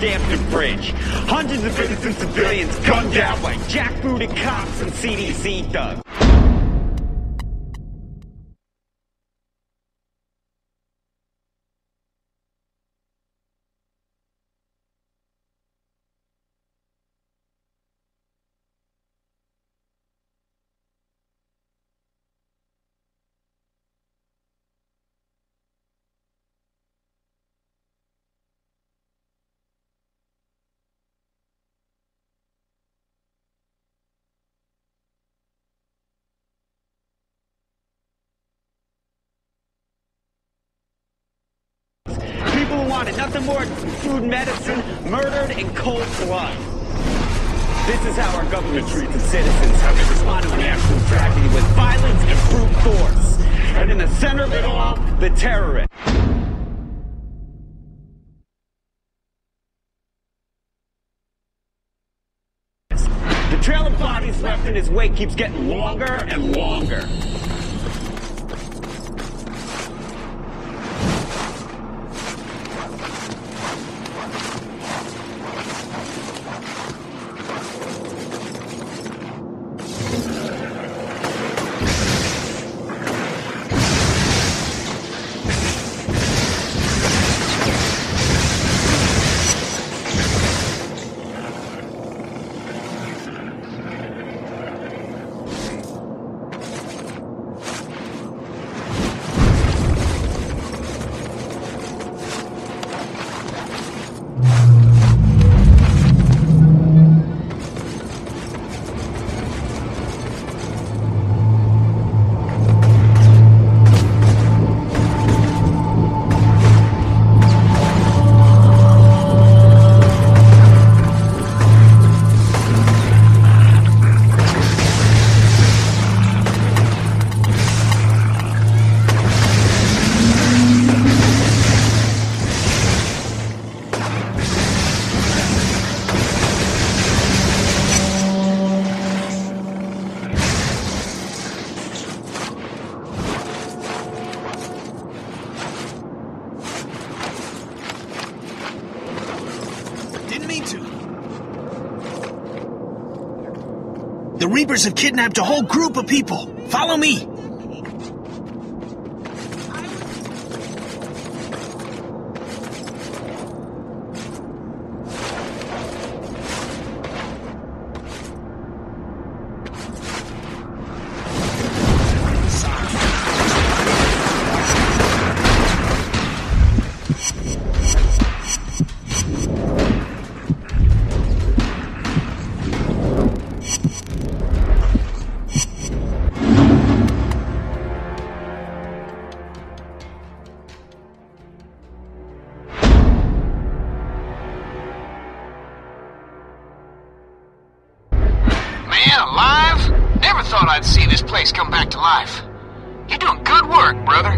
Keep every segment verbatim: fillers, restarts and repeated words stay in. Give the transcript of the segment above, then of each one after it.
preemptive bridge. Hundreds of innocent civilians gunned down by jackbooted cops and C D C thugs. People who wanted nothing more than food and medicine, murdered in cold blood. This is how our government treats its citizens, how they respond to the absolute tragedy with violence and brute force. And in the center of it all, the terrorists. The trail of bodies left in his wake keeps getting longer and longer. The Reapers have kidnapped a whole group of people. Follow me. Alive? Never thought I'd see this place come back to life. You're doing good work, brother.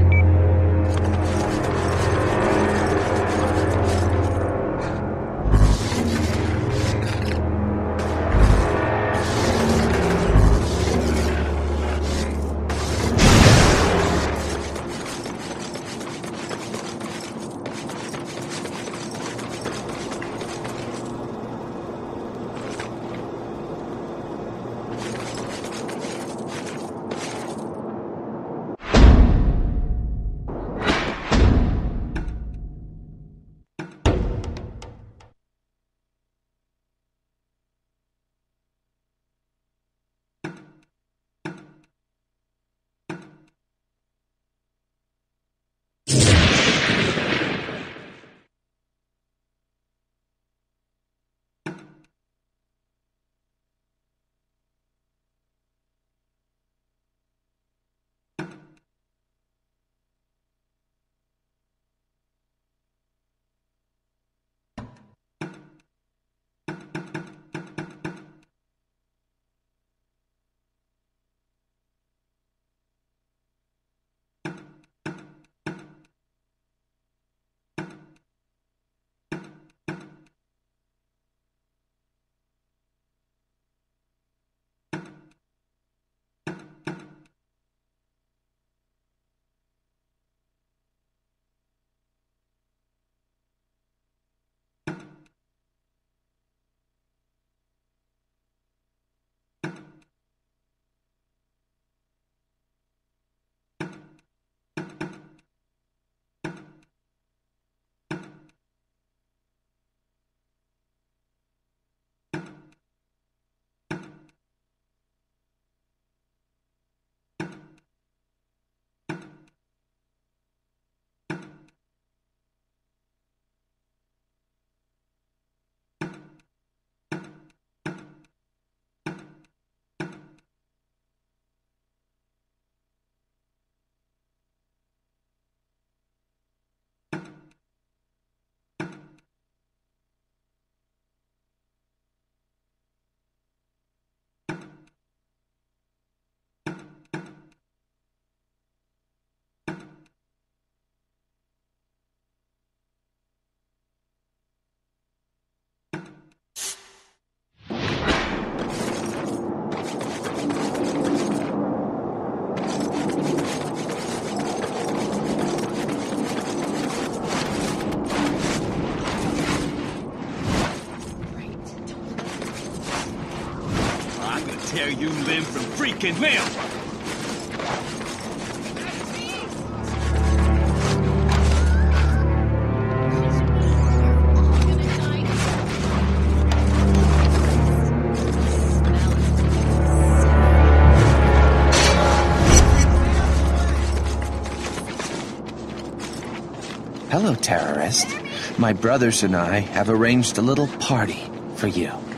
tear you limb from freaking limb! Hello, terrorist. My brothers and I have arranged a little party for you.